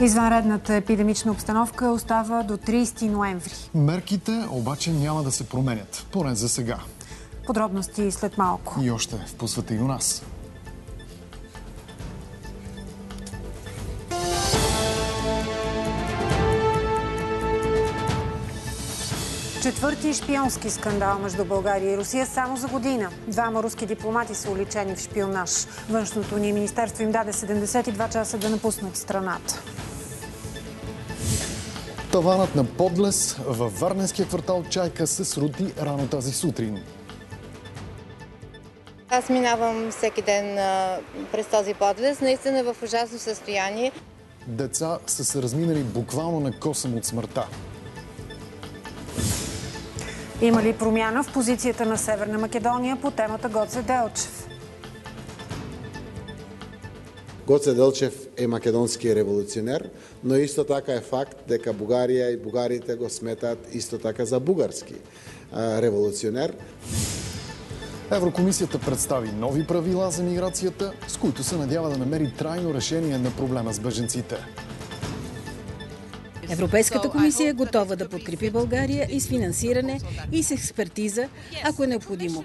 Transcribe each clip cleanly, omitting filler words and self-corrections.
Извънредната епидемична обстановка остава до 30 ноември. Мерките обаче няма да се променят, поне за сега. Подробности след малко. И още в По света и у нас. Четвърти шпионски скандал между България и Русия само за година. Двама руски дипломати са уличени в шпионаж. Външното ни министерство им даде 72 часа да напуснат страната. Таванът на подлез във варненския квартал Чайка се срути рано тази сутрин. Аз минавам всеки ден през този подлез. Наистина е в ужасно състояние. Деца са се разминали буквално на косъм от смъртта. Има ли промяна в позицията на Северна Македония по темата Гоце Делчев? Гоце Делчев е македонски революционер, но исто така е факт дека Бугарија и бугарите го сметат исто така за бугарски революционер. Еврокомисията представи нови правила за миграцията, с които се надява да намери трайно решение на проблема с бежанците. Европейската комисия е готова да подкрепи България и с финансиране, и с експертиза, ако е необходимо.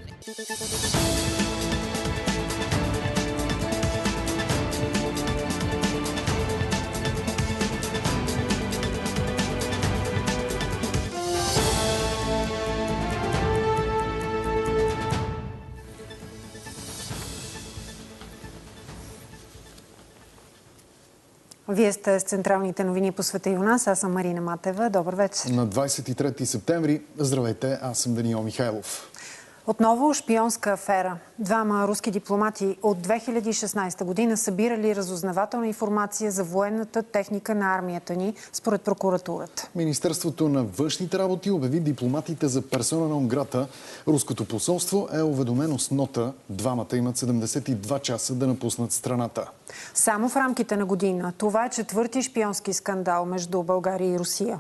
Вие сте с централните новини по света и у нас. Аз съм Марина Матева. Добър вечер. На 23 септември, здравейте, аз съм Даниил Михайлов. Отново шпионска афера. Двама руски дипломати от 2016 година събирали разузнавателна информация за военната техника на армията ни, според прокуратурата. Министерството на външните работи обяви дипломатите за персона нон грата. Руското посолство е уведомено с нота. Двамата имат 72 часа да напуснат страната. Само в рамките на година. Това е четвърти шпионски скандал между България и Русия.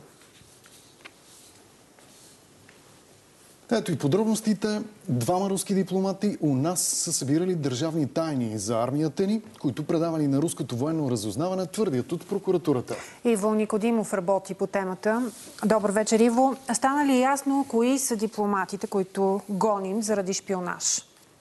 Ето и подробностите. Двама руски дипломати у нас са събирали държавни тайни за армията ни, които предавали на руското военно разузнаване, твърдят от прокуратурата. Иво Никодимов работи по темата. Добър вечер, Иво. Стана ли ясно кои са дипломатите, които гоним заради шпионаж?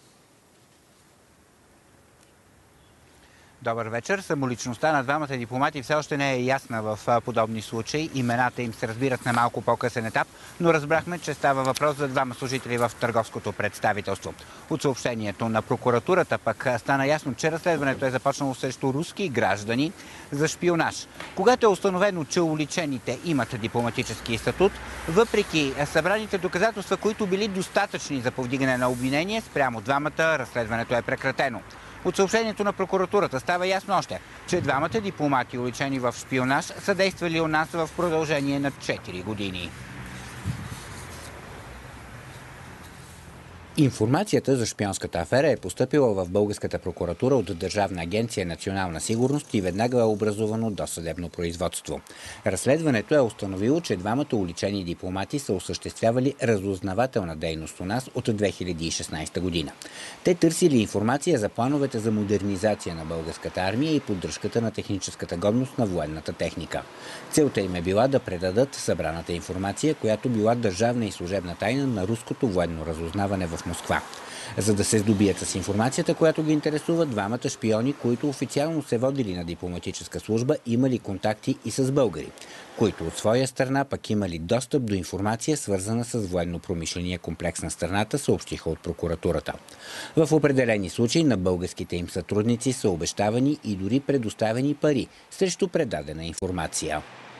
Добър вечер. Самоличността на двамата дипломати все още не е ясна в подобни случаи. Имената им се разбират на малко по-късен етап, но разбрахме, че става въпрос за двама служители в търговското представителство. От съобщението на прокуратурата пък стана ясно, че разследването е започнало срещу руски граждани за шпионаж. Когато е установено, че уличените имат дипломатически статут, въпреки събраните доказателства, които били достатъчни за повдигане на обвинение, спрямо двамата разследването е прекратено. От съобщението на прокуратурата става ясно още, че двамата дипломати, уличени в шпионаж, са действали у нас в продължение на 4 години. Информацията за шпионската афера е постъпила в българската прокуратура от Държавна агенция Национална сигурност и веднага е образувано досъдебно производство. Разследването е установило, че двамата уличени дипломати са осъществявали разузнавателна дейност у нас от 2016 година. Те търсили информация за плановете за модернизация на българската армия и поддръжката на техническата годност на военната техника. Целта им е била да предадат събраната информация, която била държавна и служебна тайна на руското военно разузнаване в Москва. За да се здобият с информацията, която ги интересува, двамата шпиони, които официално се водили на дипломатическа служба, имали контакти и с българи, които от своя страна пък имали достъп до информация, свързана с военно-промишления комплекс на страната, съобщиха от прокуратурата. В определени случаи на българските им сътрудници са обещавани и дори предоставени пари срещу предадена информация.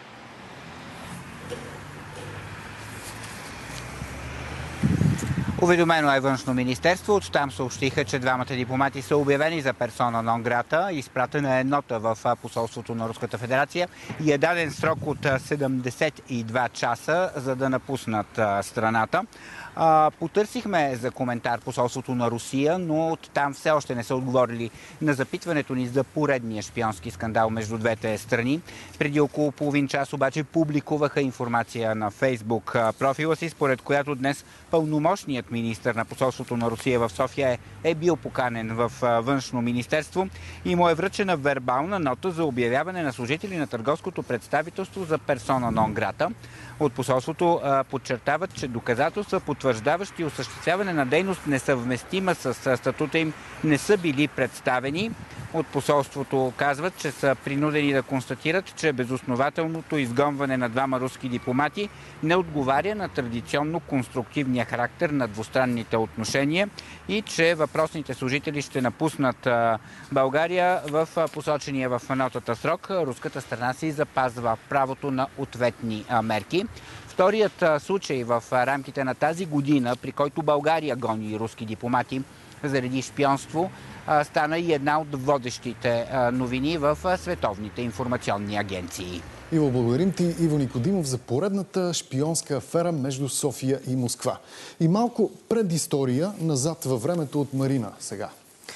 Уведомено е Външно министерство. Оттам съобщиха, че двамата дипломати са обявени за персона нон грата. Изпратена е нота в посолството на Руската федерация и е даден срок от 72 часа, за да напуснат страната. Потърсихме за коментар посолството на Русия, но там все още не са отговорили на запитването ни за поредния шпионски скандал между двете страни. Преди около половин час обаче публикуваха информация на Фейсбук профила си, според която днес пълномощният министър на посолството на Русия в София е бил поканен в Външно министерство и му е връчена вербална нота за обявяване на служители на търговското представителство за персона нон грата. От посолството подчертават, че доказателства, потвърждаващи осъществяване на дейност несъвместима с статута им, не са били представени. От посолството казват, че са принудени да констатират, че безоснователното изгонване на двама руски дипломати не отговаря на традиционно конструктивния характер на двустранните отношения и че въпросните служители ще напуснат България в посочения в нотата срок. Руската страна си запазва правото на ответни мерки. Вторият случай в рамките на тази година, при който България гони руски дипломати заради шпионство, стана и една от водещите новини в световните информационни агенции. Иво, благодарим ти, Иво Никодимов, за поредната шпионска афера между София и Москва. И малко предистория назад във времето от Марина сега.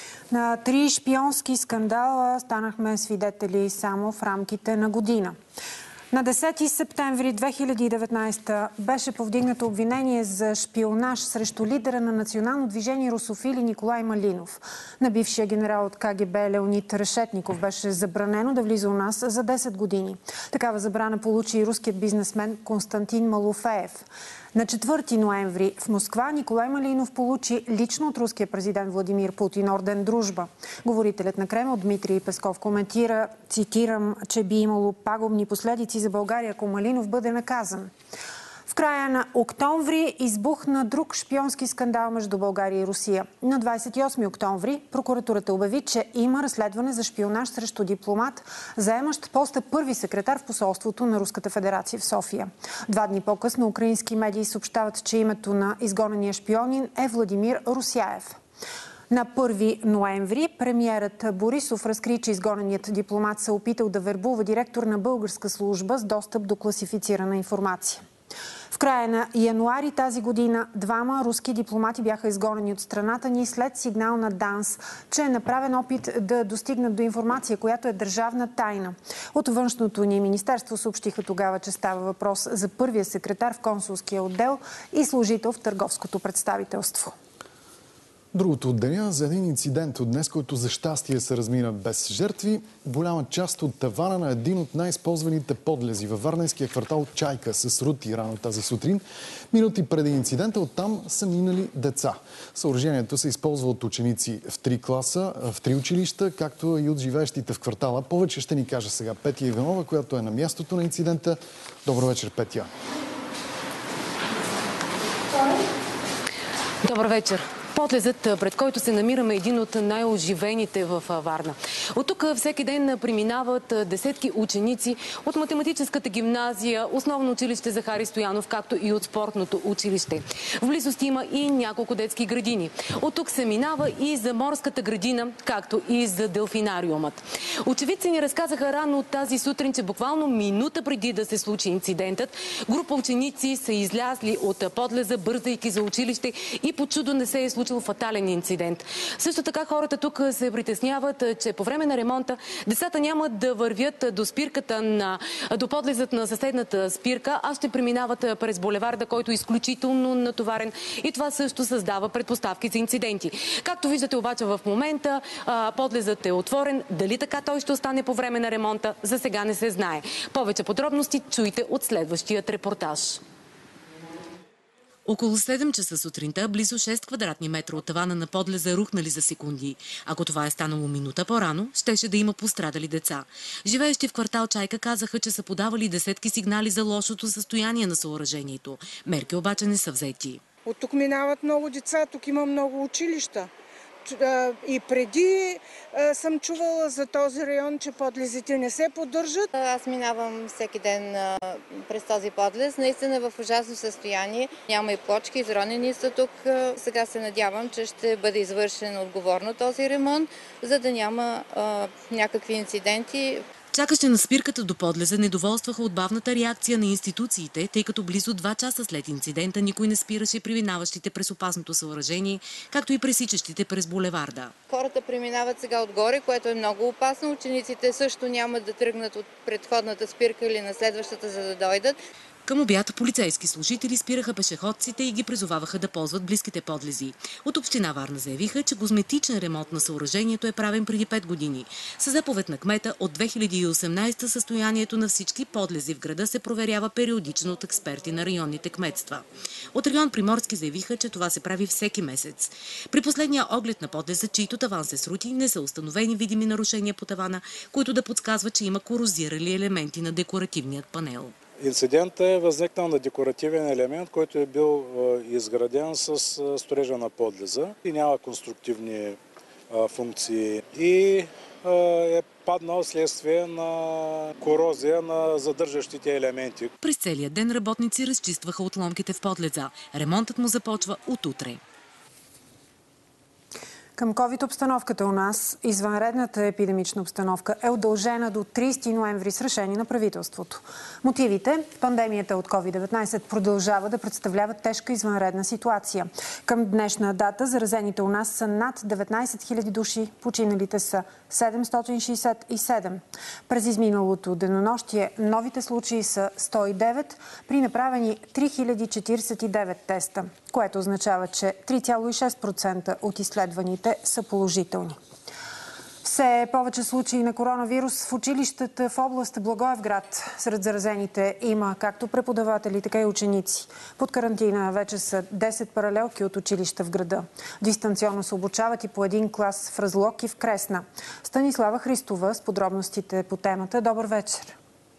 На 3 шпионски скандала станахме свидетели само в рамките на година. На 10 септември 2019 беше повдигнато обвинение за шпионаж срещу лидера на национално движение русофили Николай Малинов. На бившия генерал от КГБ Леонид Решетников беше забранено да влиза у нас за 10 години. Такава забрана получи и руският бизнесмен Константин Малофеев. На 4 ноември в Москва Николай Малинов получи лично от руския президент Владимир Путин орден Дружба. Говорителят на Кремъл Дмитрий Песков коментира, цитирам, че би имало пагубни последици за България, ако Малинов бъде наказан. В края на октомври избухна друг шпионски скандал между България и Русия. На 28 октомври прокуратурата обяви, че има разследване за шпионаж срещу дипломат, заемащ поста първи секретар в посолството на Руската федерация в София. 2 дни по-късно украински медии съобщават, че името на изгонения шпионин е Владимир Русяев. На 1 ноември премиерът Борисов разкри, че изгоненият дипломат се опитал да вербува директор на българска служба с достъп до класифицирана информация. В края на януари тази година 2 руски дипломати бяха изгонени от страната ни след сигнал на ДАНС, че е направен опит да достигнат до информация, която е държавна тайна. От външното ни министерство съобщиха тогава, че става въпрос за първия секретар в консулския отдел и служител в търговското представителство. Другото от деня за един инцидент от днес, който за щастие се размина без жертви. Голяма част от тавана на един от най-използваните подлези във варненския квартал Чайка се срути рано тази сутрин. Минути преди инцидента оттам са минали деца. Съоръжението се използва от ученици в 3 класа, в 3 училища, както и от живеещите в квартала. Повече ще ни каже сега Петя Иванова, която е на мястото на инцидента. Добър вечер, Петя. Добър вечер. Подлезът, пред който се намираме, един от най-оживените в Варна. От тук всеки ден преминават десетки ученици от математическата гимназия, основно училище Захари Стоянов, както и от спортното училище. В близост има и няколко детски градини. От тук се минава и за морската градина, както и за делфинариумът. Очевидци ни разказаха рано от тази сутрин, че буквално минута преди да се случи инцидентът, група ученици са излязли от подлеза, бързайки за училище и по чудо не се е случил фатален инцидент. Също така хората тук се притесняват, че по време на ремонта децата няма да вървят до спирката до подлезът на съседната спирка, а ще преминават през булеварда, който е изключително натоварен и това също създава предпоставки за инциденти. Както виждате обаче в момента, подлезът е отворен. Дали така той ще остане по време на ремонта, за сега не се знае. Повече подробности чуйте от следващият репортаж. Около 7 часа сутринта, близо 6 квадратни метра от тавана на подлеза рухнали за секунди. Ако това е станало минута по-рано, щеше да има пострадали деца. Живеещи в квартал Чайка казаха, че са подавали десетки сигнали за лошото състояние на съоръжението. Мерки обаче не са взети. От тук минават много деца, тук има много училища. И преди съм чувала за този район, че подлезите не се поддържат. Аз минавам всеки ден през този подлез. Наистина е в ужасно състояние. Няма и плочки, изронени са тук. Сега се надявам, че ще бъде извършен отговорно този ремонт, за да няма някакви инциденти. Чакащи на спирката до подлеза недоволстваха от бавната реакция на институциите, тъй като близо 2 часа след инцидента никой не спираше преминаващите през опасното съоръжение, както и пресичащите през булеварда. Хората преминават сега отгоре, което е много опасно. Учениците също няма да тръгнат от предходната спирка или на следващата, за да дойдат. Към обяд полицейски служители спираха пешеходците и ги призоваваха да ползват близките подлези. От община Варна заявиха, че козметичен ремонт на съоръжението е правен преди 5 години. Със заповед на кмета от 2018 състоянието на всички подлези в града се проверява периодично от експерти на районните кметства. От район Приморски заявиха, че това се прави всеки месец. При последния оглед на подлеза, чийто таван се срути, не са установени видими нарушения по тавана, които да подсказват, че има корозирали елементи на декоративният панел. Инцидентът е възникнал на декоративен елемент, който е бил изграден с строежа на подлеза и няма конструктивни функции и е паднал следствие на корозия на задържащите елементи. През целия ден работници разчистваха отломките в подлеза. Ремонтът му започва от утре. Към ковид обстановката у нас, извънредната епидемична обстановка е удължена до 30 ноември с решение на правителството. Мотивите – пандемията от COVID-19 продължава да представлява тежка извънредна ситуация. Към днешна дата заразените у нас са над 19 000 души, починалите са 767. През изминалото денонощие новите случаи са 109 при направени 3049 теста, което означава, че 3,6% от изследваните са положителни. Все повече случаи на коронавирус в училищата в област Благоевград. Сред заразените има както преподаватели, така и ученици. Под карантина вече са 10 паралелки от училища в града. Дистанционно се обучават и по един клас в Разлог и в Кресна. Станислава Христова с подробностите по темата. Добър вечер!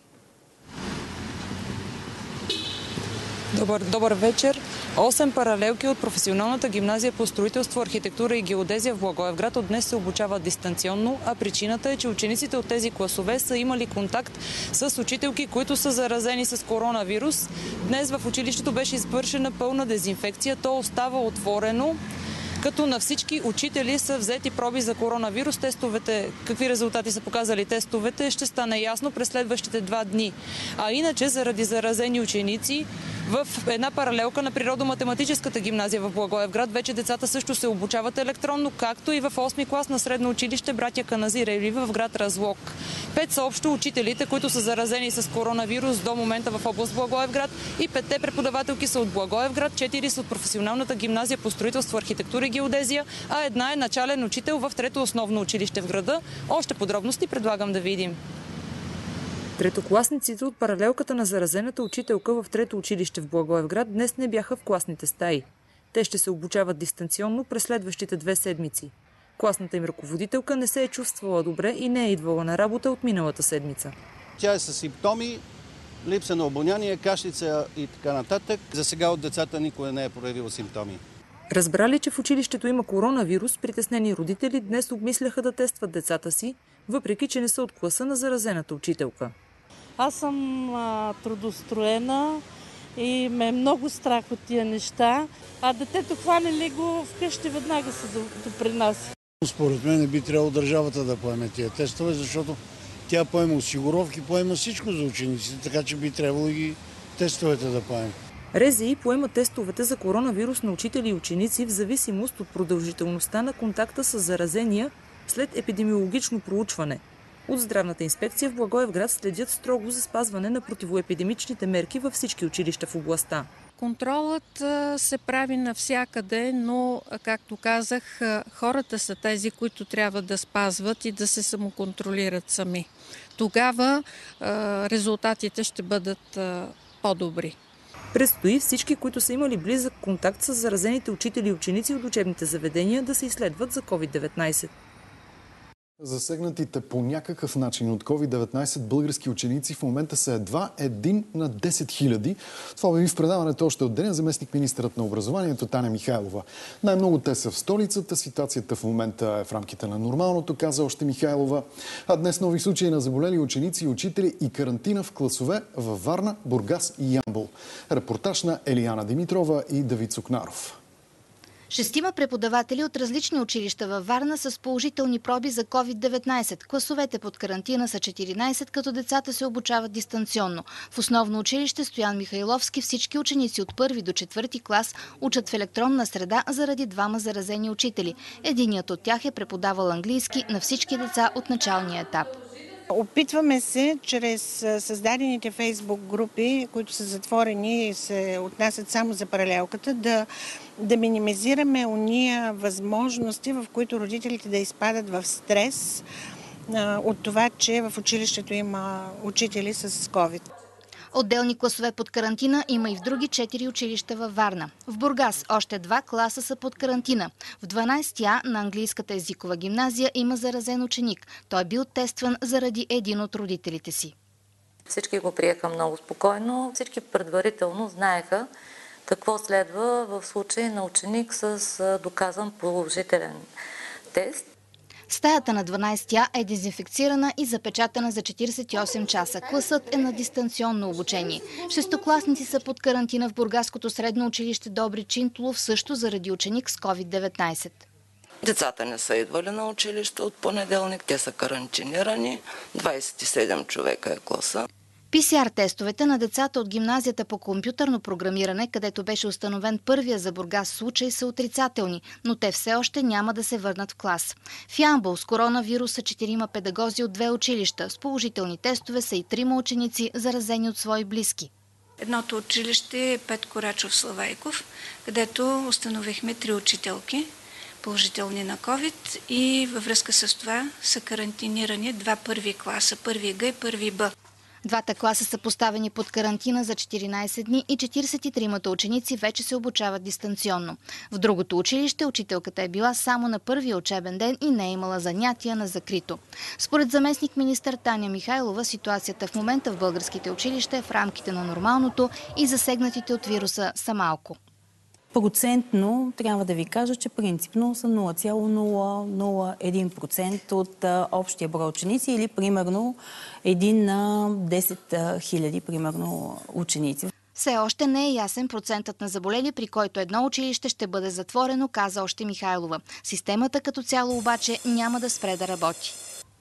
Добър вечер. 8 паралелки от професионалната гимназия по строителство, архитектура и геодезия в Благоевград от днес се обучават дистанционно, а причината е, че учениците от тези класове са имали контакт с учителки, които са заразени с коронавирус. Днес в училището беше извършена пълна дезинфекция. То остава отворено, като на всички учители са взети проби за коронавирус. Тестовете, какви резултати са показали тестовете, ще стане ясно през следващите 2 дни. А иначе, заради заразени ученици, в една паралелка на природо-математическата гимназия в Благоевград вече децата също се обучават електронно, както и в 8-ми клас на средно училище братя Каназиреви в град Разлог. 5 са общо учителите, които са заразени с коронавирус до момента в област Благоевград, и 5-те преподавателки са от Благоевград, 4 са от професионалната гимназия по строителство, архитектура и геодезия, а една е начален учител в 3-то основно училище в града. Още подробности предлагам да видим. Третокласниците от паралелката на заразената учителка в 3-то училище в Благоевград днес не бяха в класните стаи. Те ще се обучават дистанционно през следващите 2 седмици. Класната им ръководителка не се е чувствала добре и не е идвала на работа от миналата седмица. Тя е със симптоми, липса на обоняние, кашлица и така нататък. За сега от децата никой не е проявил симптоми. Разбрали, че в училището има коронавирус, притеснени родители днес обмисляха да тестват децата си, въпреки че не са от класа на заразената учителка. Аз съм трудостроена и ме е много страх от тия неща, а детето хване ли го вкъщи, веднага се допринася. Според мен не би трябвало държавата да поеме тия тестове, защото тя поема осигуровки, поема всичко за учениците, така че би трябвало и тестовете да поеме. РЗИ поема тестовете за коронавирус на учители и ученици в зависимост от продължителността на контакта с заразения след епидемиологично проучване. От Здравната инспекция в Благоевград следят строго за спазване на противоепидемичните мерки във всички училища в областта. Контролът се прави навсякъде, но, както казах, хората са тези, които трябва да спазват и да се самоконтролират сами. Тогава резултатите ще бъдат по-добри. Предстои всички, които са имали близък контакт с заразените учители и ученици от учебните заведения, да се изследват за COVID-19. Засегнатите по някакъв начин от COVID-19 български ученици в момента са едва 1 на 10 000. Това обяви в предаването още от деня заместник-министърът на образованието Таня Михайлова. Най-много те са в столицата. Ситуацията в момента е в рамките на нормалното, каза още Михайлова. А днес нови случаи на заболели ученици и учители и карантина в класове във Варна, Бургас и Ямбол. Репортаж на Елияна Димитрова и Давид Сукнаров. 6 преподаватели от различни училища във Варна са с положителни проби за COVID-19. Класовете под карантина са 14, като децата се обучават дистанционно. В основно училище Стоян Михайловски всички ученици от 1 до 4 клас учат в електронна среда заради 2 заразени учители. Единият от тях е преподавал английски на всички деца от началния етап. Опитваме се чрез създадените фейсбук групи, които са затворени и се отнасят само за паралелката, да минимизираме уния възможности, в които родителите да изпадат в стрес от това, че в училището има учители с COVID. Отделни класове под карантина има и в други 4 училища във Варна. В Бургас още 2 класа са под карантина. В 12-я на английската езикова гимназия има заразен ученик. Той е бил тестван заради един от родителите си. Всички го приеха много спокойно. Всички предварително знаеха какво следва в случай на ученик с доказан положителен тест. Стаята на 12-я е дезинфекцирана и запечатана за 48 часа. Класът е на дистанционно обучение. Шестокласници са под карантина в Бургаското средно училище Добри Чинтулов, също заради ученик с COVID-19. Децата не са идвали на училище от понеделник, те са карантинирани, 27 човека е класа. PCR-тестовете на децата от гимназията по компютърно програмиране, където беше установен първия за Бургас случай, са отрицателни, но те все още няма да се върнат в клас. В Ямбол с коронавирус са 4 педагози от 2 училища. С положителни тестове са и 3 ученици, заразени от свои близки. Едното училище е Петко Рачов Славейков, където установихме 3 учителки положителни на COVID и във връзка с това са карантинирани 2 първи класа, първи Г и първи Б. 2 класа са поставени под карантина за 14 дни и 43 ученици вече се обучават дистанционно. В другото училище учителката е била само на първия учебен ден и не е имала занятия на закрито. Според заместник министър Таня Михайлова, ситуацията в момента в българските училища е в рамките на нормалното и засегнатите от вируса са малко. Процентно трябва да ви кажа, че принципно са 0,001% от общия брой ученици или примерно 1 на 10 хиляди ученици. Все още не е ясен процентът на заболели, при който едно училище ще бъде затворено, каза още Михайлова. Системата като цяло обаче няма да спре да работи.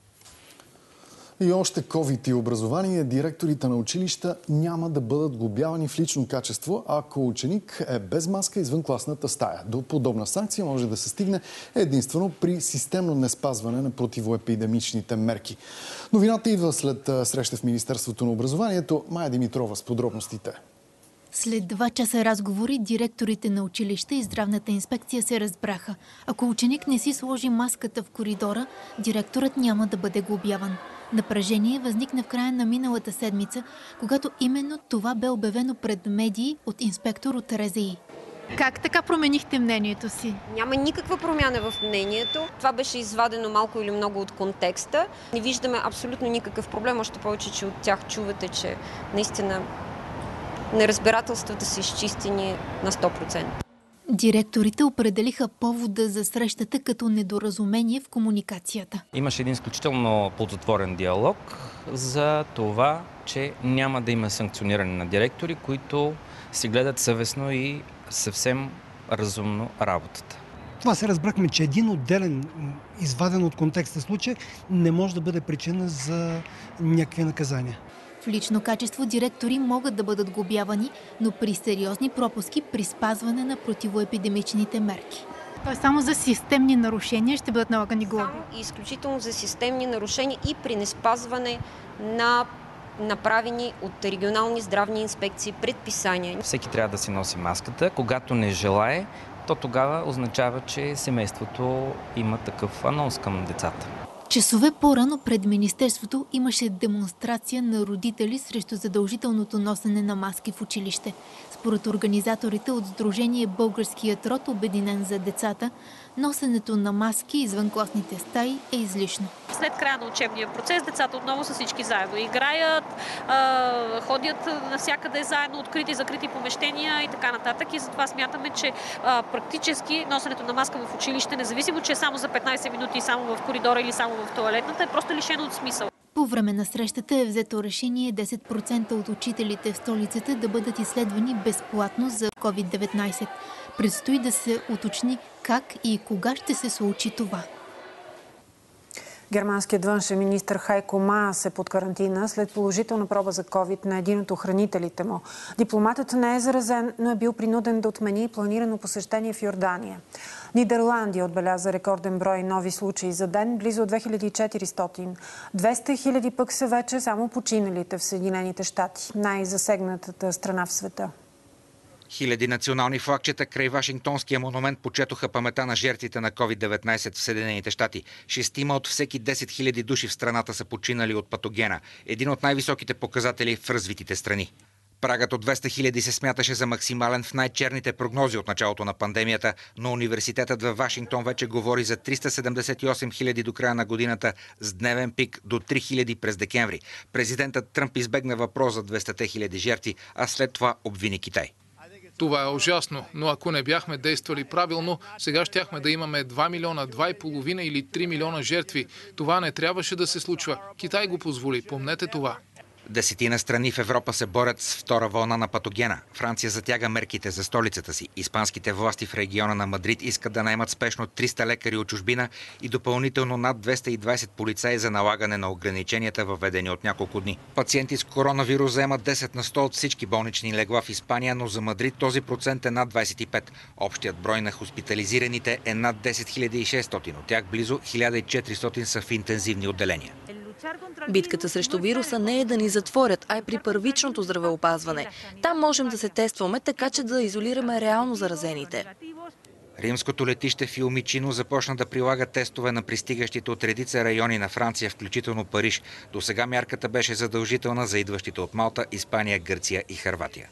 И още COVID и образование, директорите на училища няма да бъдат глобявани в лично качество, ако ученик е без маска извън класната стая. До подобна санкция може да се стигне единствено при системно неспазване на противоепидемичните мерки. Новината идва след среща в Министерството на образованието. Майя Димитрова с подробностите. След 2 часа разговори, директорите на училища и здравната инспекция се разбраха. Ако ученик не си сложи маската в коридора, директорът няма да бъде глобяван. Напрежение възникна в края на миналата седмица, когато именно това бе обявено пред медии от инспектор от РЗИ. Как така променихте мнението си? Няма никаква промяна в мнението. Това беше извадено малко или много от контекста. Не виждаме абсолютно никакъв проблем, още повече, че от тях чувате, че наистина неразбирателствата са изчистени на 100%. Директорите определиха повода за срещата като недоразумение в комуникацията. Имаше един изключително ползотворен диалог за това, че няма да има санкциониране на директори, които си гледат съвестно и съвсем разумно работата. Това се разбрахме, че един отделен, изваден от контекста случай, не може да бъде причина за някакви наказания. В лично качество директори могат да бъдат глобявани, но при сериозни пропуски при спазване на противоепидемичните мерки. Тоест само за системни нарушения ще бъдат налагани глоби? Изключително за системни нарушения и при неспазване на направени от регионални здравни инспекции предписания. Всеки трябва да си носи маската. Когато не желае, то тогава означава, че семейството има такъв анонс към децата. Часове по-рано пред Министерството имаше демонстрация на родители срещу задължителното носене на маски в училище. Според организаторите от Сдружение Българският род, обединен за децата, носенето на маски извън класните стаи е излишно. След края на учебния процес децата отново са всички заедно. Играят, ходят навсякъде заедно, открити и закрити помещения и така нататък. И затова смятаме, че практически носенето на маска в училище, независимо, че е само за 15 минути, само в коридора или само в тоалетната, е просто лишено от смисъл. По време на срещата е взето решение 10% от учителите в столицата да бъдат изследвани безплатно за COVID-19. Предстои да се уточни как и кога ще се случи това. Германският външен министър Хайко Маас е под карантина след положителна проба за COVID на един от охранителите му. Дипломатът не е заразен, но е бил принуден да отмени планирано посещение в Йордания. Нидерландия отбеляза рекорден брой нови случаи за ден, близо 2400. 200 хиляди пък са вече само починалите в Съединените щати, най-засегнатата страна в света. Хиляди национални флагчета край Вашингтонския монумент почетоха памета на жертвите на COVID-19 в Съединените щати. 6 от всеки 10 000 души в страната са починали от патогена. Един от най-високите показатели в развитите страни. Прагът от 200 000 се смяташе за максимален в най-черните прогнози от началото на пандемията, но университетът във Вашингтон вече говори за 378 000 до края на годината с дневен пик до 3 000 през декември. Президентът Тръмп избегна въпрос за 200 000 жертви, а след това обвини Китай. Това е ужасно, но ако не бяхме действали правилно, сега щяхме да имаме 2 милиона, 2,5 или 3 милиона жертви. Това не трябваше да се случва. Китай го позволи, помнете това. Десетина страни в Европа се борят с втора вълна на патогена. Франция затяга мерките за столицата си. Испанските власти в региона на Мадрид искат да наемат спешно 300 лекари от чужбина и допълнително над 220 полицаи за налагане на ограниченията, въведени от няколко дни. Пациенти с коронавирус заемат 10 на 100 от всички болнични легла в Испания, но за Мадрид този процент е над 25. Общият брой на хоспитализираните е над 10 600. От тях близо 1400 са в интензивни отделения. Битката срещу вируса не е да ни затворят, а и при първичното здравеопазване. Там можем да се тестваме, така че да изолираме реално заразените. Римското летище Фиумичино започна да прилага тестове на пристигащите от редица райони на Франция, включително Париж. До сега мярката беше задължителна за идващите от Малта, Испания, Гърция и Хърватия.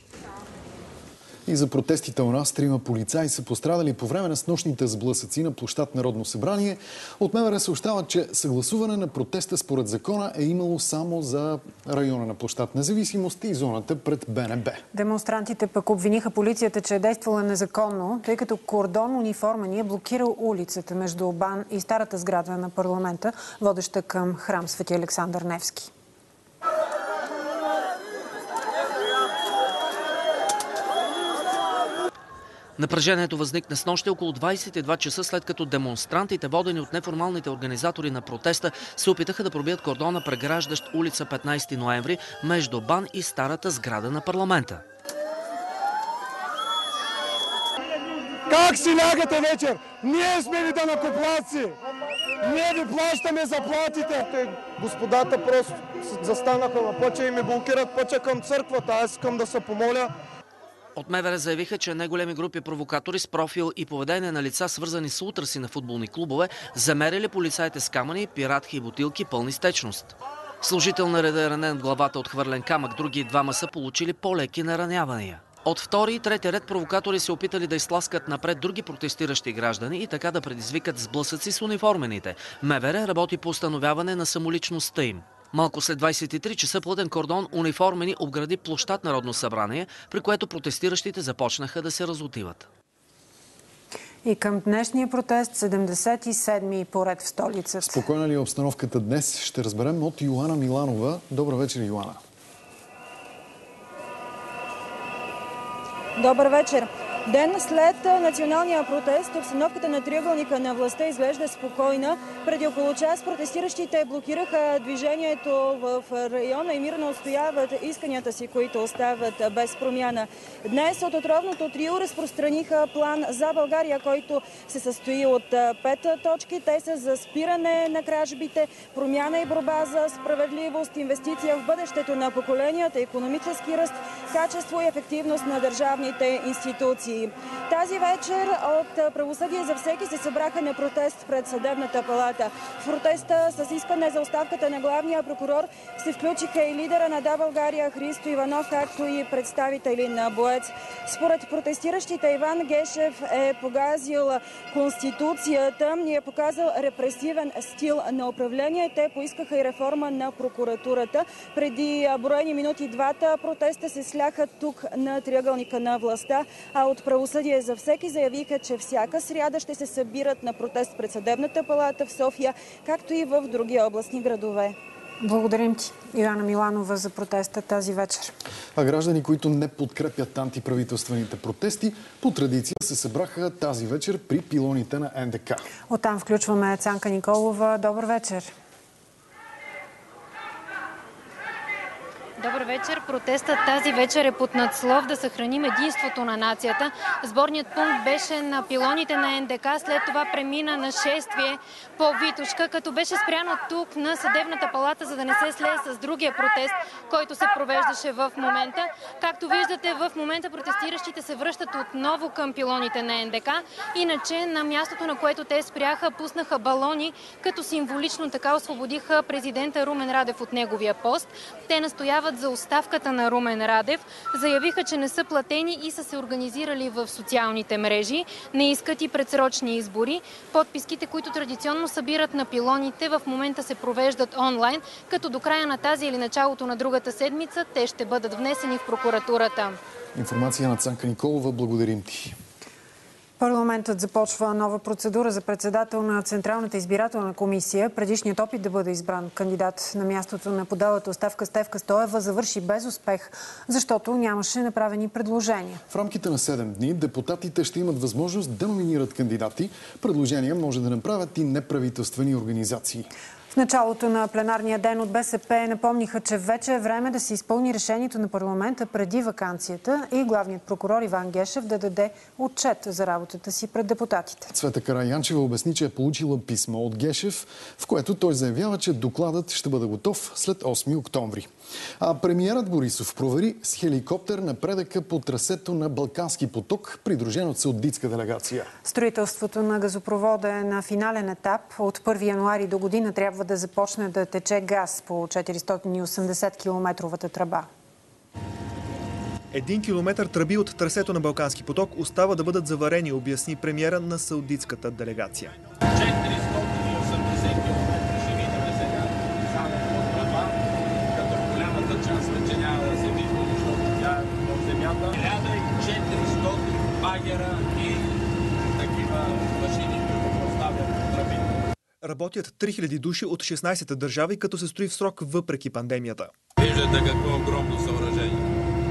И за протестите у нас 3 полицаи са пострадали по време на снощните сблъсъци на площад Народно събрание. От МВР съобщават, че съгласуване на протеста според закона е имало само за района на площад Независимост и зоната пред БНБ. Демонстрантите пък обвиниха полицията, че е действала незаконно, тъй като кордон униформен е блокирал улицата между БАН и старата сграда на парламента, водеща към храм Свети Александър Невски. Напрежението възникна снощи около 22 часа, след като демонстрантите, водени от неформалните организатори на протеста, се опитаха да пробият кордона, преграждащ улица 15 ноември между БАН и старата сграда на парламента. Как си лягате вечер? Ние сме ви данъкоплатци! Ние ви плащаме заплатите! Господата просто застанаха на пътя и ми блокират пътя към църквата. Аз искам да се помоля. От МВР заявиха, че неголеми групи провокатори с профил и поведение на лица, свързани с ултраси на футболни клубове, замерили полицаите с камъни, пиратки и бутилки пълни с течност. Служител на реда е ранен в главата от хвърлен камък, други двама са получили по-леки наранявания. От втори и трети ред провокатори се опитали да изтласкат напред други протестиращи граждани и така да предизвикат сблъсъци с униформените. МВР работи по установяване на самоличността им. Малко след 23 часа плътен кордон униформени обгради площад Народно събрание, при което протестиращите започнаха да се разотиват. И към днешния протест 77-ми поред в столицата. Спокойна ли е обстановката днес? Ще разберем от Йоана Миланова. Добър вечер, Йоана. Добър вечер. Ден след националния протест, обстановката на триъгълника на властта изглежда спокойна. Преди около час протестиращите блокираха движението в района и мирно отстояват исканията си, които остават без промяна. Днес от отровното трио разпространиха план за България, който се състои от 5 точки. Те са за спиране на кражбите, промяна и борба за справедливост, инвестиция в бъдещето на поколенията, икономически ръст, качество и ефективност на държавните институции. Тази вечер от Правосъдие за всеки се събраха на протест пред Съдебната палата. В протеста с искане за оставката на главния прокурор се включиха и лидера на Да, България Христо Иванов, както и представители на БОЕЦ. Според протестиращите Иван Гешев е погазил Конституцията и е показал репресивен стил на управление. Те поискаха и реформа на прокуратурата. Преди броени минути двата протеста се сляха тук на триъгълника на властта, а от Правосъдие за всеки заявиха, че всяка сряда ще се събират на протест пред Съдебната палата в София, както и в други областни градове. Благодарим ти, Йоана Миланова, за протеста тази вечер. А граждани, които не подкрепят антиправителствените протести, по традиция се събраха тази вечер при пилоните на НДК. Оттам включваме Цанка Николова. Добър вечер. Добър вечер. Протестът тази вечер е под надслов да съхраним единството на нацията. Сборният пункт беше на пилоните на НДК, след това премина на шествие по Витошка, като беше спряно тук на Съдебната палата, за да не се слее с другия протест, който се провеждаше в момента. Както виждате, в момента протестиращите се връщат отново към пилоните на НДК. Иначе на мястото, на което те спряха, пуснаха балони, като символично така освободиха президента Румен Радев от неговия пост. Те настояват за оставката на Румен Радев. Заявиха, че не са платени и са се организирали в социалните мрежи. Не искат и предсрочни избори. Подписките, които традиционно събират на пилоните, в момента се провеждат онлайн, като до края на тази или началото на другата седмица те ще бъдат внесени в прокуратурата. Информация на Цанка Николова. Благодарим ти. Парламентът започва нова процедура за председател на Централната избирателна комисия. Предишният опит да бъде избран кандидат на мястото на подалата оставка Стефка Стоева завърши без успех, защото нямаше направени предложения. В рамките на 7 дни депутатите ще имат възможност да номинират кандидати. Предложения може да направят и неправителствени организации. В началото на пленарния ден от БСП напомниха, че вече е време да се изпълни решението на парламента преди ваканцията и главният прокурор Иван Гешев да даде отчет за работата си пред депутатите. Цвета Караянчева обясни, че е получила писмо от Гешев, в което той заявява, че докладът ще бъде готов след 8 октомври. А премиерът Борисов провери с хеликоптер напредъка по трасето на Балкански поток, придружен от саудитска делегация. Строителството на газопровода е на финален етап. От 1 януари до година трябва да започне да тече газ по 480-километровата тръба. 1 километър тръби от трасето на Балкански поток остава да бъдат заварени, обясни премиера на саудитската делегация. 480 километра ще видим сега под тръба, като голямата част вече няма да се вижда, защото тя е в земята. 1400 багера и такива машини, които поставят тръби. Работят 3000 души от 16 държави, като се строи в срок въпреки пандемията. Виждате какво огромно съоръжение.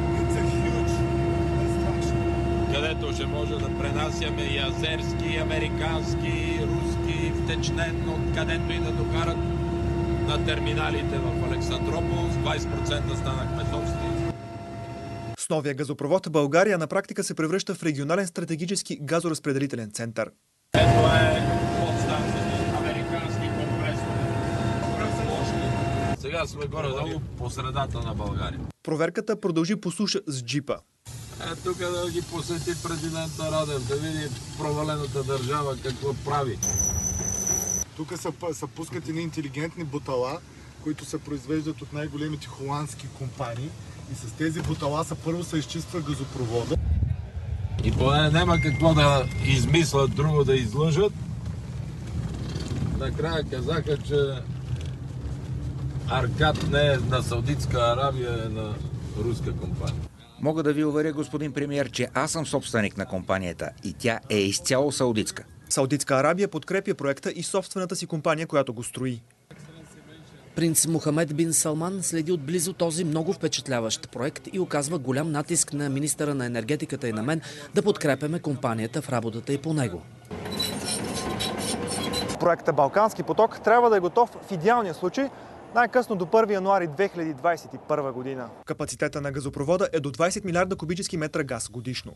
Където ще може да пренасяме и азерски, и американски, и руски, втечнен, откъдето и да докарат на терминалите в Александропол. С 20% станахме собственици. С новия газопровод България на практика се превръща в регионален стратегически газоразпределителен център. Ето е подстанция, американски компресори. Сега сме горе-долу по средата на България. Проверката продължи по суша с джипа. Тук да ги посети президента Радев, да види провалената държава какво прави. Тук се пускат едни интелигентни бутала, които се произвеждат от най-големите холандски компании. И с тези бутала първо се изчиства газопровода. И поне няма какво да измислят друго да излъжат. Накрая казаха, че Аркад не е на Саудитска Арабия, е на руска компания. Мога да ви уверя, господин премиер, че аз съм собственик на компанията и тя е изцяло саудитска. Саудитска Арабия подкрепя проекта и собствената си компания, която го строи. Принц Мохамед бин Салман следи отблизо този много впечатляващ проект и оказва голям натиск на министъра на енергетиката и на мен да подкрепяме компанията в работата и по него. Проектът Балкански поток трябва да е готов в идеалния случай най-късно до 1 януари 2021 година. Капацитета на газопровода е до 20 милиарда кубически метра газ годишно.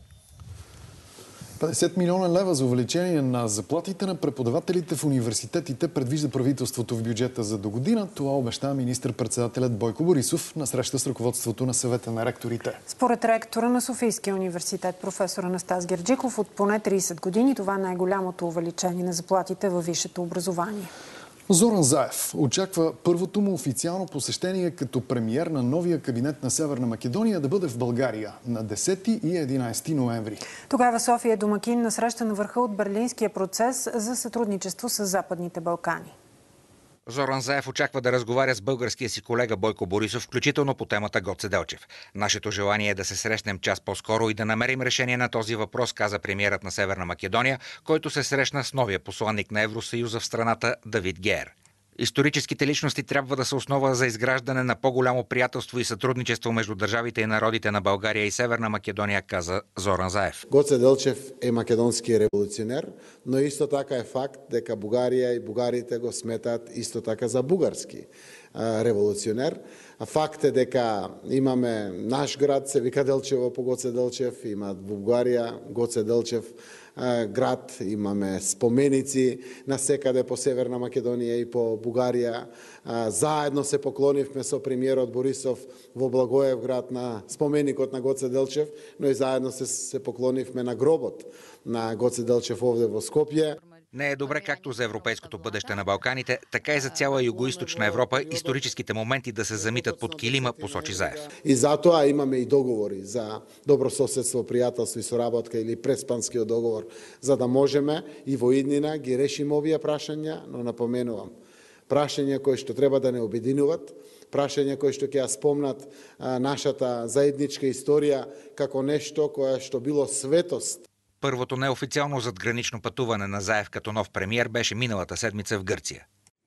50 милиона лева за увеличение на заплатите на преподавателите в университетите предвижда правителството в бюджета за до година. Това обеща министър-председателят Бойко Борисов на среща с ръководството на съвета на ректорите. Според ректора на Софийския университет професор Анастас Герджиков, от поне 30 години това е най-голямото увеличение на заплатите във висшето образование. Зоран Заев очаква първото му официално посещение като премиер на новия кабинет на Северна Македония да бъде в България на 10 и 11 ноември. Тогава София е домакин на среща на върха от Берлинския процес за сътрудничество с Западните Балкани. Зоран Заев очаква да разговаря с българския си колега Бойко Борисов, включително по темата Гоце Делчев. Нашето желание е да се срещнем час по-скоро и да намерим решение на този въпрос, каза премиерът на Северна Македония, който се срещна с новия посланник на Евросъюза в страната Давид Геер. Историческите личности трябва да са основа за изграждане на по-голямо приятелство и сътрудничество между държавите и народите на България и Северна Македония, каза Зоран Заев. Гоце Делчев е македонски революционер, но исто така е факт дека Бугарија и бугарите го сметаат исто така за бугарски револуционер. Факт е дека имаме наш град, се вика Делчево по Гоце Делчев, има во Бугарија Гоце Делчев град, имаме споменици насекаде по Северна Македонија и по Бугарија. Заедно се поклонивме со премиерот Борисов во Благоевград на споменикот на Гоце Делчев, но и заедно се поклонивме на гробот на Гоце Делчев овде во Скопје. Не е добре както за европейското бъдеще на Балканите, така и за цяла Югоизточна Европа историческите моменти да се замитат под килима, посочи Заев. И затоа имаме и договори за добрососедство, пријателство и соработка или преспанскиот договор, за да можеме и во иднина ги решиме овие прашања, но напоменувам, прашања кои што треба да не обединуват, прашања кои што ќе ја спомнат нашата заедничка историја како нешто кое што било светост. Първото неофициално задгранично пътуване на Заев като нов премиер беше миналата седмица в Гърция.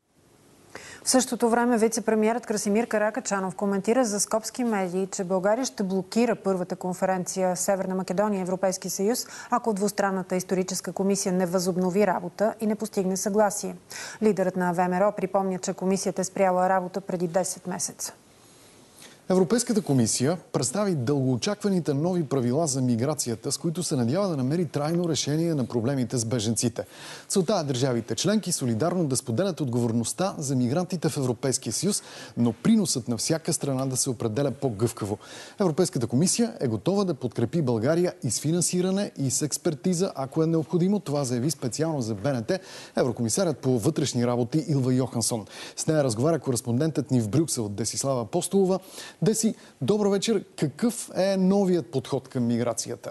В същото време вице-премиерът Красимир Каракачанов коментира за скопски медии, че България ще блокира първата конференция Северна Македония и Европейски съюз, ако двустранната историческа комисия не възобнови работа и не постигне съгласие. Лидерът на ВМРО припомня, че комисията е спряла работа преди 10 месеца. Европейската комисия представи дългоочакваните нови правила за миграцията, с които се надява да намери трайно решение на проблемите с бежанците. Целта е държавите членки солидарно да споделят отговорността за мигрантите в Европейския съюз, но приносът на всяка страна да се определя по-гъвкаво. Европейската комисия е готова да подкрепи България и с финансиране, и с експертиза, ако е необходимо. Това заяви специално за БНТ еврокомисарят по вътрешни работи Илва Йохансон. С нея разговаря кореспондентът ни в Брюксел Десислава Апостолова. Деси, добър вечер. Какъв е новият подход към миграцията?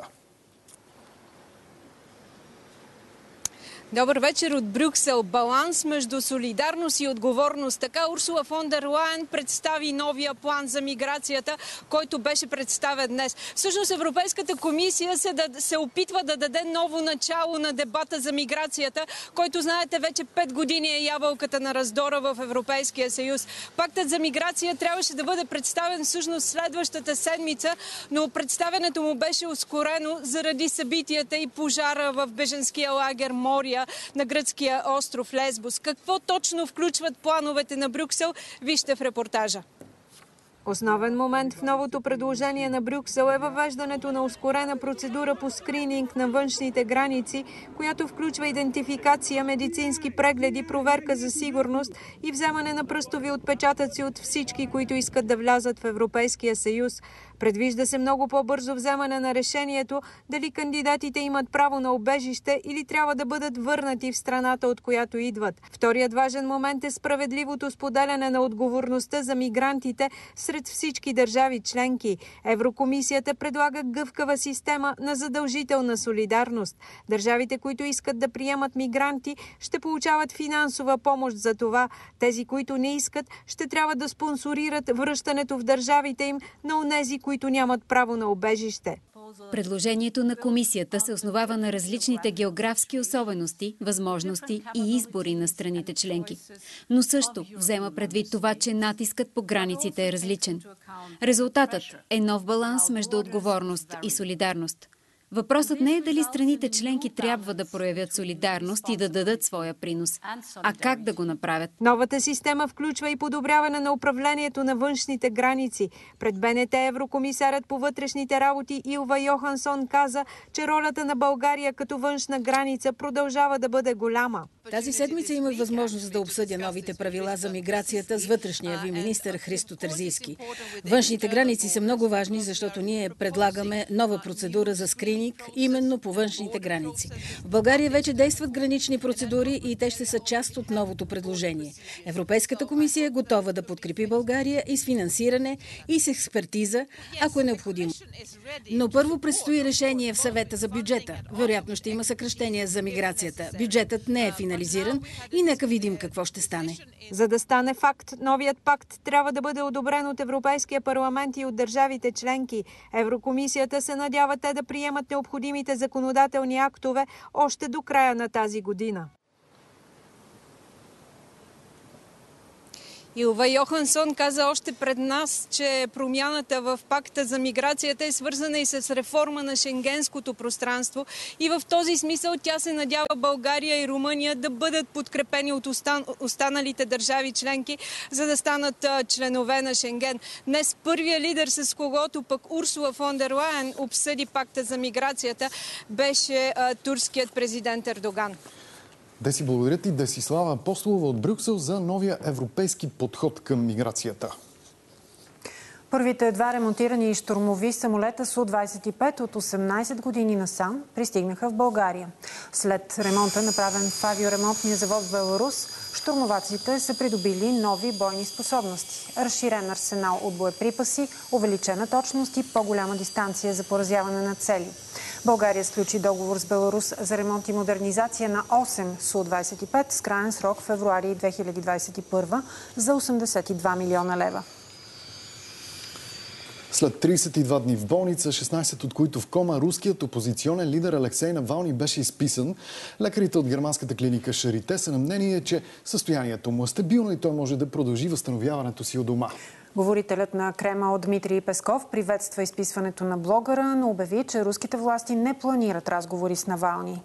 Добър вечер от Брюксел. Баланс между солидарност и отговорност. Така Урсула фон дер Лайен представи новия план за миграцията, който беше представен днес. Всъщност Европейската комисия се опитва да даде ново начало на дебата за миграцията, който, знаете, вече 5 години е ябълката на раздора в Европейския съюз. Пактът за миграция трябваше да бъде представен всъщност следващата седмица, но представянето му беше ускорено заради събитията и пожара в бежанския лагер Мория на гръцкия остров Лесбос. Какво точно включват плановете на Брюксел? Вижте в репортажа. Основен момент в новото предложение на Брюксел е въвеждането на ускорена процедура по скрининг на външните граници, която включва идентификация, медицински прегледи, проверка за сигурност и вземане на пръстови отпечатъци от всички, които искат да влязат в Европейския съюз. Предвижда се много по-бързо вземане на решението дали кандидатите имат право на убежище или трябва да бъдат върнати в страната, от която идват. Вторият важен момент е справедливото споделяне на отговорността за мигрантите сред всички държави членки. Еврокомисията предлага гъвкава система на задължителна солидарност. Държавите, които искат да приемат мигранти, ще получават финансова помощ за това. Тези, които не искат, ще трябва да спонсорират връщането в държавите им на онези, които нямат право на убежище. Предложението на комисията се основава на различните географски особености, възможности и избори на страните членки. Но също взема предвид това, че натискът по границите е различен. Резултатът е нов баланс между отговорност и солидарност. Въпросът не е дали страните членки трябва да проявят солидарност и да дадат своя принос, а как да го направят. Новата система включва и подобряване на управлението на външните граници. Пред БНТ еврокомисарят по вътрешните работи Илва Йохансон каза, че ролята на България като външна граница продължава да бъде голяма. Тази седмица имах възможност да обсъдя новите правила за миграцията с вътрешния ви министър Христо Терзийски. Външните граници са много важни, защото ние предлагаме нова процедура за скрининг именно по външните граници. В България вече действат гранични процедури и те ще са част от новото предложение. Европейската комисия е готова да подкрепи България и с финансиране, и с експертиза, ако е необходимо. Но първо предстои решение в съвета за бюджета. Вероятно ще има съкращения за миграцията. Бюджетът не е финализиран и нека видим какво ще стане. За да стане факт, новият пакт трябва да бъде одобрен от Европейския парламент и от държавите членки. Еврокомисията се надява те да приемат необходимите законодателни актове още до края на тази година. Илва Йохансон каза още пред нас, че промяната в пакта за миграцията е свързана и с реформа на шенгенското пространство и в този смисъл тя се надява България и Румъния да бъдат подкрепени от останалите държави членки, за да станат членове на Шенген. Днес първият лидер, с когото пък Урсула фон дер Лайен обсъди пакта за миграцията, беше турският президент Ердоган. Деси, благодаря ти. Десислава Апостолова от Брюксел за новия европейски подход към миграцията. Първите два ремонтирани щурмови самолета Су-25 от 18 години насам пристигнаха в България. След ремонта, направен в авиоремонтния завод в Беларус, щурмоваците са придобили нови бойни способности. Разширен арсенал от боеприпаси, увеличена точност и по-голяма дистанция за поразяване на цели. България сключи договор с Беларус за ремонт и модернизация на 8 Су-25 с краен срок в февруари 2021 за 82 милиона лева. След 32 дни в болница, 16 от които в кома, руският опозиционен лидер Алексей Навални беше изписан. Лекарите от германската клиника Шарите са на мнение, че състоянието му е стабилно и той може да продължи възстановяването си у дома. Говорителят на Кремъл Дмитрий Песков приветства изписването на блогъра, но обяви, че руските власти не планират разговори с Навални.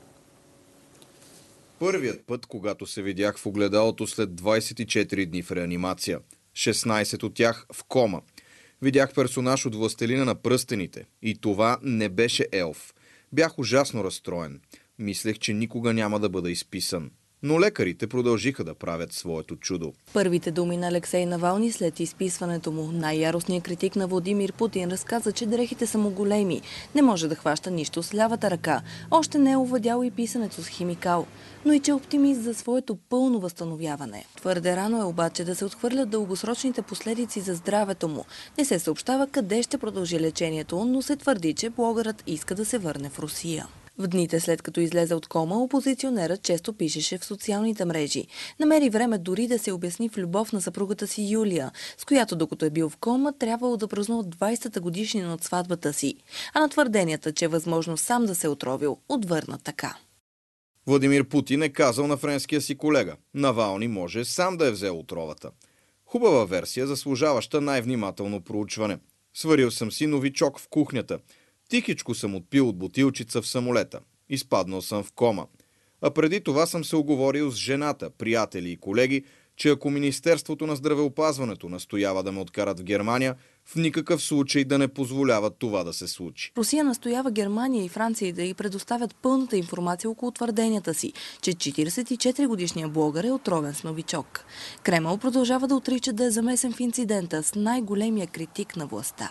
Първият път, когато се видях в огледалото след 24 дни в реанимация. 16 от тях в кома. Видях персонаж от Властелина на пръстените. И това не беше елф. Бях ужасно разстроен. Мислех, че никога няма да бъда изписан. Но лекарите продължиха да правят своето чудо. Първите думи на Алексей Навални след изписването му. Най-яростният критик на Владимир Путин разказа, че дрехите са му големи. Не може да хваща нищо с лявата ръка. Още не е овладял и писането с химикал. Но и че е оптимист за своето пълно възстановяване. Твърде рано е обаче да се отхвърлят дългосрочните последици за здравето му. Не се съобщава къде ще продължи лечението, но се твърди, че блогърът иска да се върне в Русия. В дните след като излезе от кома, опозиционерът често пишеше в социалните мрежи. Намери време дори да се обясни в любов на съпругата си Юлия, с която докато е бил в кома, трябвало да празнува 20-та годишнина от сватбата си. А на твърденията, че е възможно сам да се е отровил, отвърна така. Владимир Путин е казал на френския си колега: Навални може сам да е взел отровата. Хубава версия, заслужаваща най-внимателно проучване. Сварил съм си новичок в кухнята. Тихичко съм отпил от бутилчица в самолета. Изпаднал съм в кома. А преди това съм се уговорил с жената, приятели и колеги, че ако Министерството на здравеопазването настоява да ме откарат в Германия, в никакъв случай да не позволяват това да се случи. Русия настоява Германия и Франция да й предоставят пълната информация около твърденията си, че 44-годишният блогър е отровен с новичок. Кремъл продължава да отрича да е замесен в инцидента с най-големия критик на властта.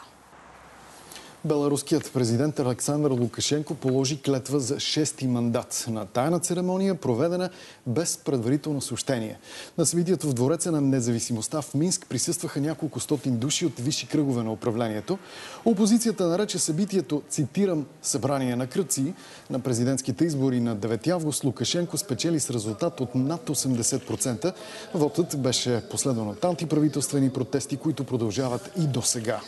Беларуският президент Александър Лукашенко положи клетва за 6-ти мандат на тайна церемония, проведена без предварително съобщение. На събитието в Двореца на независимостта в Минск присъстваха няколко стотин души от висши кръгове на управлението. Опозицията нарече събитието, цитирам, събрание на кръци. На президентските избори на 9 август Лукашенко спечели с резултат от над 80%. Вотът беше последван от антиправителствени протести, които продължават и до сега.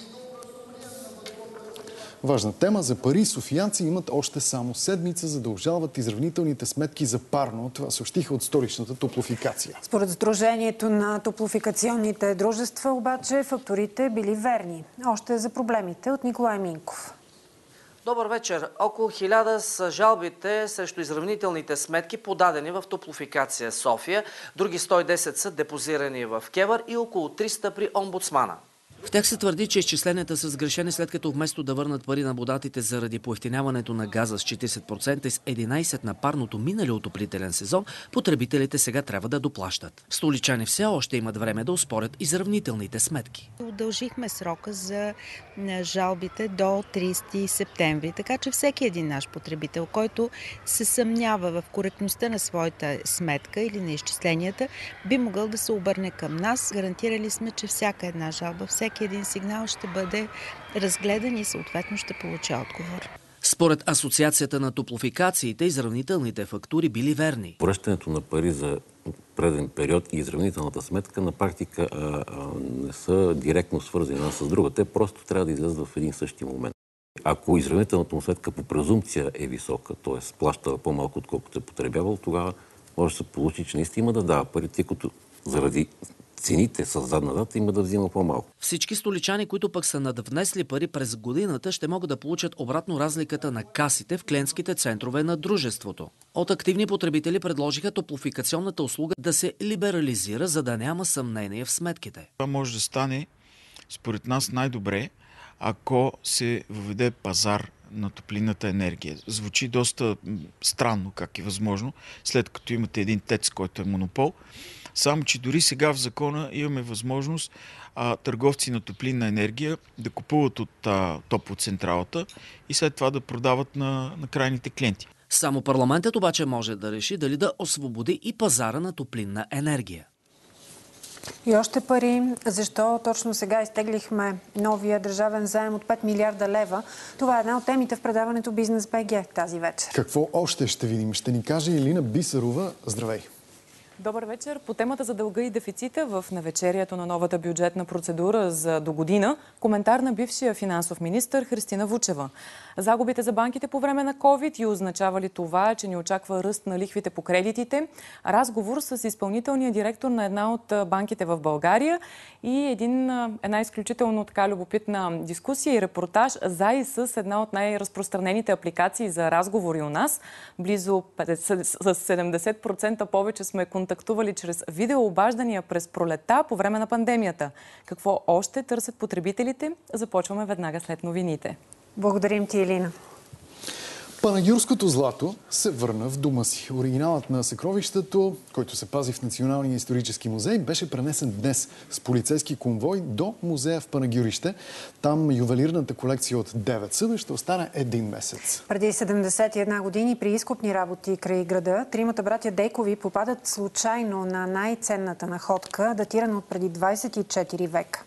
Важна тема за пари. Софиянци имат още само седмица, за да обжалват изравнителните сметки за парно. Това съобщиха от столичната топлофикация. Според Сдружението на топлофикационните дружества, обаче, фактурите били верни. Още за проблемите от Николай Минков. Добър вечер. Около 1000 са жалбите срещу изравнителните сметки, подадени в Топлофикация София. Други 110 са депозирани в КЕВР и около 300 при омбудсмана. В тях се твърди, че изчисленията са сгрешени, след като вместо да върнат пари на водатите заради поевтиняването на газа с 40% и с 11% на парното минали отоплителен сезон, потребителите сега трябва да доплащат. Столичани все още имат време да оспорят изравнителните сметки. Удължихме срока за жалбите до 30 септември, така че всеки един наш потребител, който се съмнява в коректността на своята сметка или на изчисленията, би могъл да се обърне към нас. Гарантирали сме, че всяка една жалба, всеки един сигнал ще бъде разгледан и съответно ще получи отговор. Според Асоциацията на топлофикациите, изравнителните фактури били верни. Връщането на пари за преден период и изравнителната сметка на практика не са директно свързани една с друга. Те просто трябва да излязат в един същи момент. Ако изравнителната му сметка по презумпция е висока, т.е. плаща по-малко, отколкото е потребявал, тогава може да се получи, че наистина има да дава пари, тъй като заради цените с задна дата има да взима по-малко. Всички столичани, които пък са надвнесли пари през годината, ще могат да получат обратно разликата на касите в клиентските центрове на дружеството. От активни потребители предложиха топлофикационната услуга да се либерализира, за да няма съмнение в сметките. Това може да стане, според нас, най-добре, ако се въведе пазар на топлинната енергия. Звучи доста странно как е възможно, след като имате един ТЕЦ, който е монопол. Само че дори сега в закона имаме възможност търговци на топлинна енергия да купуват от топлоцентралата и след това да продават на крайните клиенти. Само парламентът обаче може да реши дали да освободи и пазара на топлинна енергия. И още пари. Защо точно сега изтеглихме новия държавен заем от 5 милиарда лева? Това е една от темите в предаването Бизнес БГ тази вечер. Какво още ще видим? Ще ни каже Илина Бисерова. Здравей! Добър вечер. По темата за дълга и дефицита в навечерието на новата бюджетна процедура за до година, коментар на бившия финансов министър Христина Вучева. Загубите за банките по време на COVID и означава ли това, че ни очаква ръст на лихвите по кредитите? Разговор с изпълнителния директор на една от банките в България и една изключително така любопитна дискусия и репортаж за и с една от най-разпространените апликации за разговори у нас. Близо с 70% повече сме контактували чрез видеообаждания през пролета по време на пандемията. Какво още търсят потребителите? Започваме веднага след новините. Благодарим ти, Елина. Панагюрското злато се върна в дома си. Оригиналът на съкровището, който се пази в Националния исторически музей, беше пренесен днес с полицейски конвой до музея в Панагюрище. Там ювелирната колекция от 9 съда ще остане един месец. Преди 71 години при изкопни работи край града, тримата братя Дейкови попадат случайно на най-ценната находка, датирана от преди 24 века.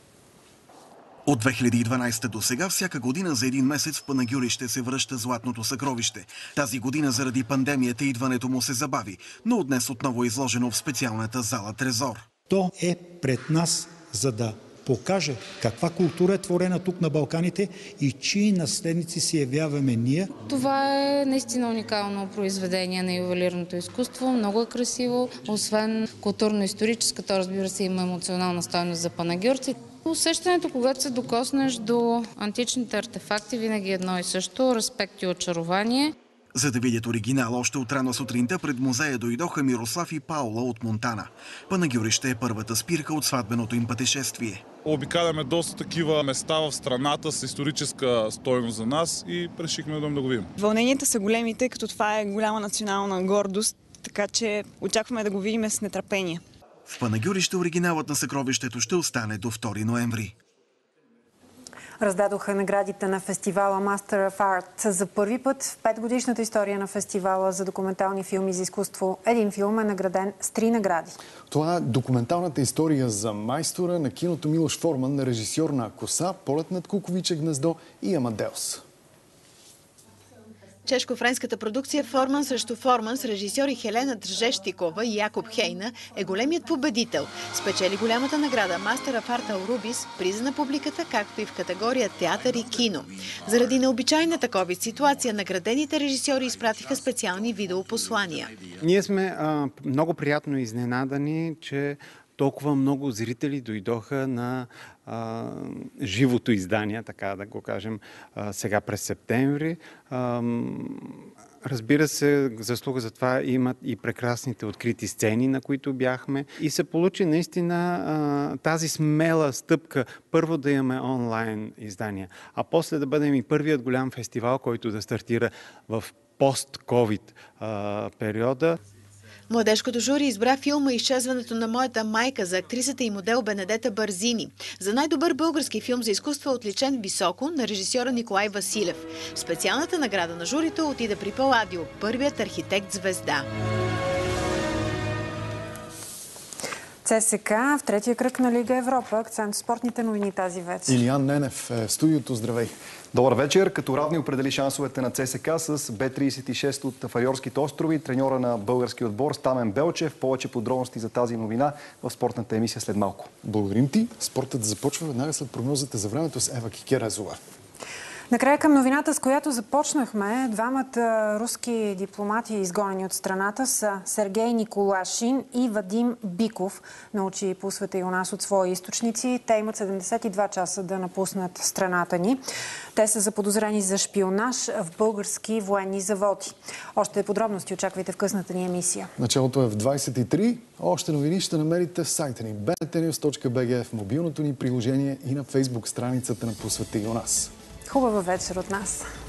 От 2012 до сега всяка година за един месец в Панагюрище се връща златното съкровище. Тази година заради пандемията идването му се забави, но от днес отново е изложено в специалната зала Трезор. То е пред нас, за да покаже каква култура е творена тук на Балканите и чии наследници се явяваме ние. Това е наистина уникално произведение на ювелирното изкуство. Много е красиво. Освен културно-историческа, то разбира се има емоционална стойност за панагюрци. Усещането, когато се докоснеш до античните артефакти, винаги е едно и също – респект и очарование. За да видят оригинал, още от рано сутринта пред музея дойдоха Мирослав и Паула от Монтана. Панагюрище е първата спирка от сватбеното им пътешествие. Обикаляме доста такива места в страната с историческа стойност за нас и решихме да го видим. Вълненията са големи, тъй като това е голяма национална гордост, така че очакваме да го видим с нетърпение. В Панагюрище оригиналът на съкровището ще остане до 2 ноември. Раздадоха наградите на фестивала Master of Art. За първи път в 5-годишната история на фестивала за документални филми за изкуство един филм е награден с 3 награди. Това е документалната история за майстора на киното Милош Форман, режисьор на Коса, Полет над Куковиче гнездо и Амадеус. Чешко-френската продукция Форман срещу Форман с режисьори Хелена Тржещикова и Якоб Хейна е големият победител. Спечели голямата награда Master of Art Аурубис, приза на публиката, както и в категория театър и кино. Заради необичайната COVID ситуация, наградените режисьори изпратиха специални видеопослания. Ние сме много приятно изненадани, че толкова много зрители дойдоха на живото издание, така да го кажем, сега през септември. Разбира се, заслуга за това имат и прекрасните открити сцени, на които бяхме. И се получи наистина тази смела стъпка. Първо да имаме онлайн издания, а после да бъдем и първият голям фестивал, който да стартира в пост-ковид периода. Младежкото жури избра филма «Изчезването на моята майка» за актрисата и модел Бенедета Барзини. За най-добър български филм за изкуство е отличен високо на режисьора Николай Василев. Специалната награда на журито отида при Паладио, първият архитект звезда. ЦСКА в третия кръг на Лига Европа. Акцент в спортните новини тази вечер. Илиян Ненев е в студиото. Здравей! Добър вечер. Като равни определи шансовете на ЦСКА с Б36 от Фариорските острови, треньора на български отбор Стамен Белчев. Повече подробности за тази новина в спортната емисия след малко. Благодарим ти. Спортът започва веднага след прогнозата за времето с Ева Кикерезова. Накрая към новината, с която започнахме, двамата руски дипломати, изгонени от страната, са Сергей Николашин и Вадим Биков. Научи по света и у нас от свои източници. Те имат 72 часа да напуснат страната ни. Те са заподозрени за шпионаж в български военни заводи. Още подробности очаквайте в късната ни емисия. Началото е в 23. Още новини ще намерите в сайта ни bntnews.bg, в мобилното ни приложение и на Фейсбук страницата на По света и у нас. Хубава вечер от нас!